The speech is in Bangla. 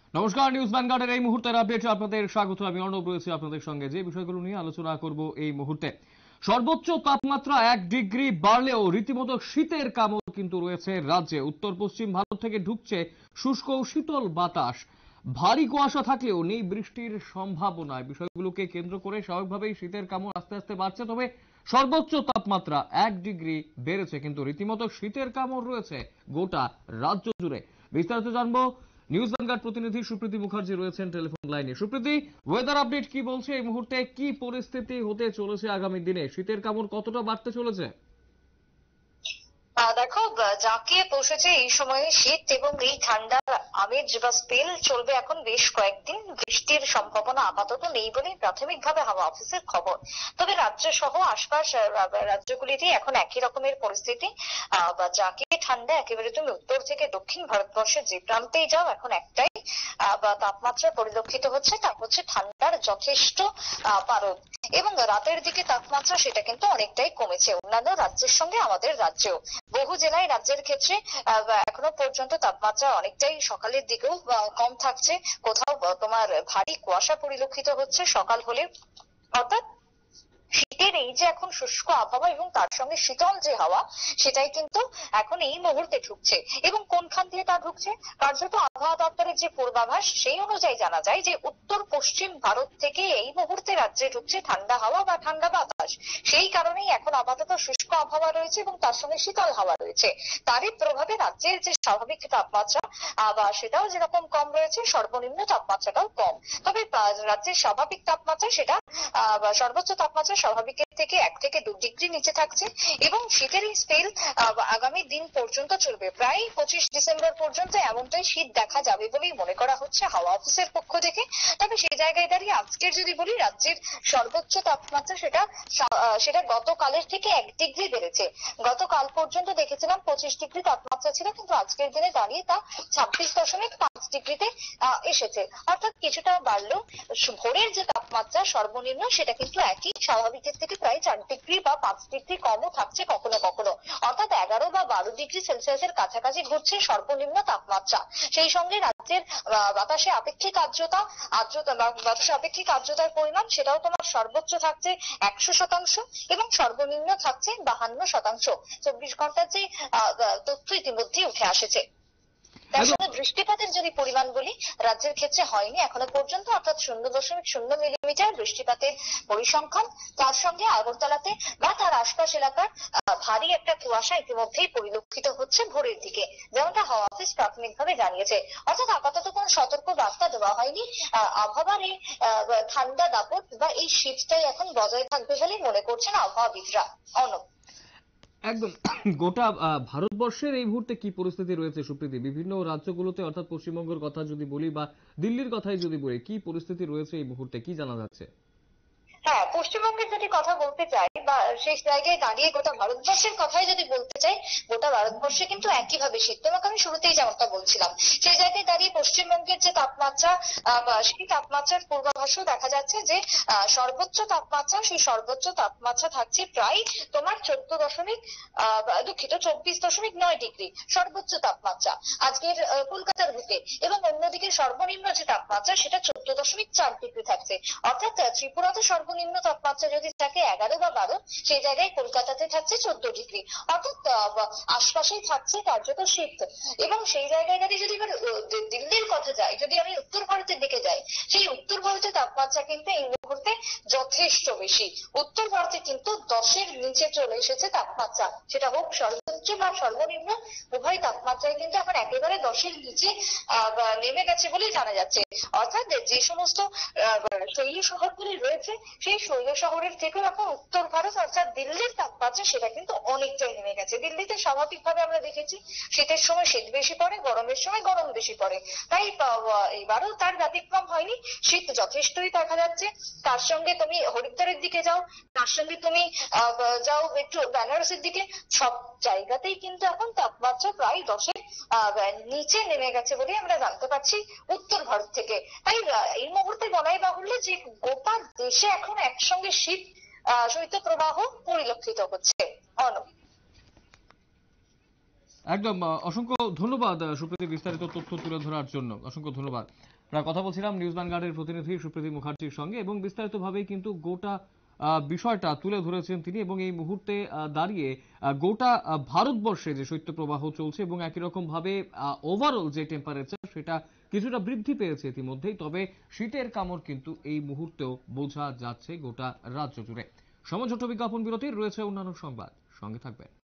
নমস্কার, নিউজ ভ্যানগার্ডের এই মুহূর্তের আপডেটে আপনাদের স্বাগত। আমি অর্ণব রয়েছি আপনাদের সঙ্গে। যে বিষয়গুলো নিয়ে আলোচনা করব এই মুহূর্তে, সর্বোচ্চ তাপমাত্রা 1 ডিগ্রি বাড়লেও রীতিমতো শীতের কামড় কিন্তু রয়েছে রাজ্যে। উত্তর পশ্চিম ভারত থেকে ঢুকছে শুষ্ক ও শীতল বাতাস। ভারী কুয়াশা থাকলেও নেই বৃষ্টির সম্ভাবনা। বিষয়গুলোকে কেন্দ্র করে স্বাভাবিকভাবেই শীতের কামড় আস্তে আস্তে বাড়ছে। তবে সর্বোচ্চ তাপমাত্রা 1 ডিগ্রি বেড়েছে, কিন্তু রীতিমতো শীতের কামড় রয়েছে গোটা রাজ্য জুড়ে। বিস্তারিত জানবো, নিউজ ভ্যানগার্ড প্রতিনিধি সুপ্রীতি মুখার্জি রয়েছেন টেলিফোন লাইনে। সুপ্রীতি, ওয়েদার আপডেট কি বলছে এই মুহূর্তে? কি পরিস্থিতি হতে চলেছে আগামী দিনে? শীতের কামড় কতটা বাড়তে চলেছে? দেখো, জাঁকিয়ে বসেছে এই সময়ে শীত এবং এই ঠান্ডা আমেজ বা স্পেল চলবে এখন বেশ কয়েকদিন। বৃষ্টির সম্ভাবনা আপাতত নেই বলে প্রাথমিকভাবে হাওয়া অফিসের খবর। তবে রাজ্য সহ আশপাশ রাজ্যগুলিতে এখন একই রকমের পরিস্থিতি। জাঁকিয়ে ঠান্ডা একেবারে তুমি উত্তর থেকে দক্ষিণ ভারতবর্ষের যে প্রান্তেই যাও এখন একটাই তাপমাত্রা পরিলক্ষিত হচ্ছে, তা হচ্ছে ঠান্ডার যথেষ্ট পারদ। এবং রাতের দিকে তাপমাত্রা সেটা কিন্তু অনেকটাই কমেছে অন্যান্য রাজ্যের সঙ্গে আমাদের রাজ্যেও। বহু জেলায় রাজ্যের ক্ষেত্রে এখনো পর্যন্ত তাপমাত্রা অনেকটাই সকালের দিকেও কম থাকছে। কোথাও তোমার ভারী কুয়াশা পরিলক্ষিত হচ্ছে সকাল হলে। অর্থাৎ শীতের এই যে এখন শুষ্ক আবহাওয়া এবং তার সঙ্গে শীতল যে হাওয়া, সেটাই কিন্তু এখন এই মুহূর্তে ঢুকছে। এবং কোনখান দিয়ে তা ঢুকছে? কার্যত আবহাওয়া দপ্তরের যে পূর্বাভাস সেই অনুযায়ী জানা যায় যে উত্তর পশ্চিম ভারত থেকে এই মুহূর্তে রাজ্যে ঢুকছে ঠান্ডা হাওয়া বা ঠান্ডা বাতাস। সেই কারণেই এখন আপাতত শুষ্ক আবহাওয়া রয়েছে এবং তার সঙ্গে শীতল হাওয়া রয়েছে। তারই প্রভাবে রাজ্যের যে স্বাভাবিক তাপমাত্রা বা সেটাও যেরকম কম রয়েছে, সর্বনিম্ন তাপমাত্রাটাও কম। তবে রাজ্যের স্বাভাবিক তাপমাত্রা সেটা সর্বোচ্চ তাপমাত্রা স্বাভাবিকের থেকে 1 থেকে 2 ডিগ্রি নিচে থাকছে। এবং শীতের এই স্পেল আগামী দিন পর্যন্ত চলবে, প্রায় 25 ডিসেম্বর পর্যন্ত এমনটাই শীত দেখা যাবে বলেই মনে করা হচ্ছে হাওয়া অফিসের পক্ষ থেকে। তবে সেই জায়গায় দাঁড়িয়ে আজকের যদি বলি, রাজ্যের সর্বোচ্চ তাপমাত্রা সেটা গতকালের থেকে 1 ডিগ্রি বেড়েছে। গতকাল পর্যন্ত দেখেছিলাম 25 ডিগ্রি তাপমাত্রা ছিল, কিন্তু আজকের দিনে দাঁড়িয়ে তা 26.5 ডিগ্রিতে এসেছে। অর্থাৎ কিছুটা বাড়লেও ভোরের যে তাপমাত্রা সর্বনিম্ন সেটা কিন্তু একই, স্বাভাবিকের থেকে প্রায় 4 ডিগ্রি বা 5 ডিগ্রি কমও থাকছে কখনো কখনো। অর্থাৎ 11 বা 12 ডিগ্রি সেলসিয়াসের কাছাকাছি ঘুরছে সর্বনিম্ন তাপমাত্রা। সেই সঙ্গে রাজ্যের বাতাসে আপেক্ষিক বাতাসে আপেক্ষিক আর্দ্রতার পরিমাণ সেটাও তোমার সর্বোচ্চ থাকছে 100% এবং সর্বনিম্ন থাকছে 52%। 24 ঘন্টার যে তথ্য ইতিমধ্যেই উঠে আসেছে। তার সঙ্গে বৃষ্টিপাতের যদি পরিমাণ বলি, রাজ্যের ক্ষেত্রে হয়নি এখনো পর্যন্ত, অর্থাৎ 0.0 মিলিমিটার বৃষ্টিপাতের পরিসংখ্যান। তার সঙ্গে আগরতলাতে বা তার আশপাশ এলাকার ভারী একটা কুয়াশা ইতিমধ্যেই পরিলক্ষিত হচ্ছে ভোরের দিকে, যেমনটা হাওয়া অফিস প্রাথমিকভাবে জানিয়েছে। অর্থাৎ আপাতত কোনো সতর্ক বার্তা দেওয়া হয়নি। আবহাওয়ার এই ঠান্ডা দাপট বা এই শীতটাই এখন বজায় থাকবে বলেই মনে করছেন আবহাওয়াবিদরা। অর্ণব, একদম। গোটা ভারতবর্ষের এই মুহূর্তে কি পরিস্থিতি রয়েছে সুপ্রীতি? বিভিন্ন রাজ্যগুলোতে, অর্থাৎ পশ্চিমবঙ্গের কথা যদি বলি বা দিল্লির কথাই যদি বলি, কি পরিস্থিতি রয়েছে এই মুহূর্তে, কি জানা যাচ্ছে? হ্যাঁ, পশ্চিমবঙ্গের যদি কথা বলতে চাই বা সেই জায়গায় দাঁড়িয়ে গোটা ভারতবর্ষের কথাই যদি বলতে চাই, গোটা ভারতবর্ষে কিন্তু একইভাবে শীত। তোমাকে আমি শুরুতেই যেমনটা বলছিলাম, সেই জায়গায় দাঁড়িয়ে পশ্চিমবঙ্গের যে তাপমাত্রা, সেই তাপমাত্রার পূর্বাভাসও দেখা যাচ্ছে যে সর্বোচ্চ তাপমাত্রা, সেই সর্বোচ্চ তাপমাত্রা থাকছে প্রায় তোমার 24.9 ডিগ্রি সর্বোচ্চ তাপমাত্রা আজকের কলকাতার বুকে। এবং অন্যদিকে সর্বনিম্ন যে তাপমাত্রা সেটা 14.4 ডিগ্রি থাকছে। অর্থাৎ ত্রিপুরাতে সর্বনিম্ন তাপমাত্রা যদি থাকে 11 বা 12, সেই জায়গায় কলকাতাতে থাকছে 14 ডিগ্রি। অর্থাৎ আশপাশেই থাকছে কার্যত শীত। এবং সেই জায়গায় দাঁড়িয়ে যদি এবার দিল্লির কথা যাই, যদি আমি উত্তর ভারতের দিকে যাই, সেই উত্তর ভারতের তাপমাত্রা কিন্তু এই মুহূর্তে যথেষ্ট বেশি। উত্তর ভারতে কিন্তু 10-এর নিচে চলে এসেছে তাপমাত্রা, সেটা হোক সর্বোচ্চ বা সর্বনিম্ন, উভয় তাপমাত্রায় কিন্তু এখন একেবারে 10-এর নিচে নেমে গেছে বলেই জানা যাচ্ছে। অর্থাৎ যে সমস্ত শৈল শহরগুলি রয়েছে, সেই শৈল শহরের থেকেও এখন উত্তর ভারত অর্থাৎ দিল্লির তাপমাত্রা সেটা কিন্তু অনেকটাই নেমে গেছে। দিল্লিতে স্বাভাবিকভাবে আমরা দেখেছি শীতের সময় শীত বেশি পড়ে, গরমের সময় গরম বেশি পড়ে, তাই এবারও তার ব্যতিক্রম হয়নি। শীত যথেষ্টই দেখা যাচ্ছে। তার সঙ্গে তুমি হরিদ্বারের দিকে যাও, তার সঙ্গে তুমি যাও একটু বেনারসের দিকে, সব জায়গাতেই কিন্তু এখন তাপমাত্রা প্রায় 10-এর নিচে নেমে গেছে বলে আমরা জানতে পারছি উত্তর ভারত থেকে। তাই এই মুহূর্তে বলাই বাহুল্য যে গোটা দেশে এখন একসঙ্গে শৈত্য প্রবাহ পরিলক্ষিত হচ্ছে। অর্ণব, একদম অসংখ্য ধন্যবাদ সুপ্রীতি, বিস্তারিত তথ্য তুলে ধরার জন্য অসংখ্য ধন্যবাদ। আমরা কথা বলছিলাম নিউজ ভ্যানগার্ডের প্রতিনিধি সুপ্রীতি মুখার্জির সঙ্গে এবং বিস্তারিতভাবেই কিন্তু গোটা বিষয়টা তুলে ধরেছেন তিনি এবং এই মুহূর্তে দাঁড়িয়ে গোটা ভারতবর্ষে যে শৈত্যপ্রবাহ চলছে এবং একই রকম ভাবে ওভারঅল যে টেম্পারেচার সেটা কিছুটা বৃদ্ধি পেয়েছে ইতিমধ্যেই, তবে শীতের কামড় কিন্তু এই মুহূর্তেও বোঝা যাচ্ছে গোটা রাজ্য জুড়ে। সময় ছোট বিজ্ঞাপন বিরতির, রয়েছে অন্যান্য সংবাদ, সঙ্গে থাকবেন।